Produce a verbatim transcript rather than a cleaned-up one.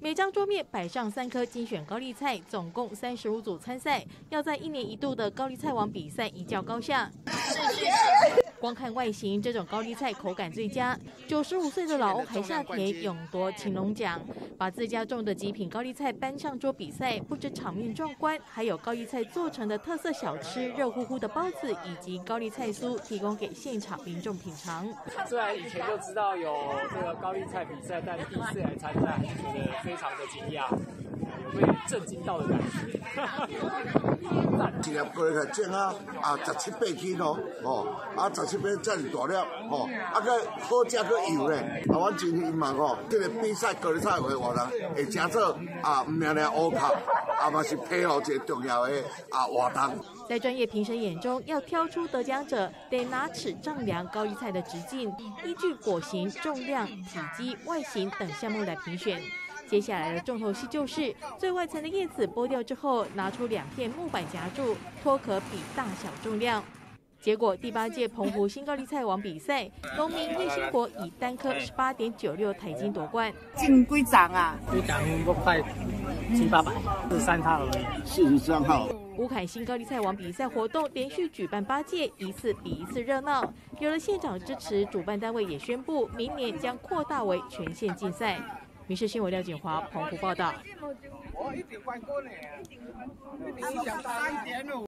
每张桌面摆上三颗精选高丽菜，总共三十五组参赛，要在一年一度的高丽菜王比赛一较高下。光看外形，这种高丽菜口感最佳。九十五岁的老欧还下田勇夺青龙奖，把自家种的极品高丽菜搬上桌比赛，不止场面壮观，还有高丽菜做成的特色小吃、热乎乎的包子以及高丽菜酥提供给现场民众品尝。 虽然以前就知道有这个高丽菜比赛，但第一次来参加，还是觉得非常的惊讶，有被震惊到的感觉。 一粒高丽菜种啊，啊十七八斤哦，哦，啊十七八这么大粒，哦，啊个好食个油咧，啊我真希望哦，这个比赛高丽菜会活人会吃做啊，唔命咧乌卡，啊嘛是配合一个重要的啊活动。 在专业评审眼中，要挑出得奖者，得拿尺丈量高丽菜的直径，依据果形、重量、体积、外形等项目来评选。接下来的重头戏就是最外层的叶子剥掉之后，拿出两片木板夹住，脱壳比大小重量。结果第八届澎湖新高丽菜王比赛，农民叶兴国以单颗十八点九六台斤夺冠。 进几张啊？ 一张不快七八百，四十三号而已。 四十三号。 乌凯新高丽菜王比赛活动连续举办八届，一次比一次热闹。有了县长支持，主办单位也宣布，明年将扩大为全县竞赛。民视新闻廖锦华澎湖报道。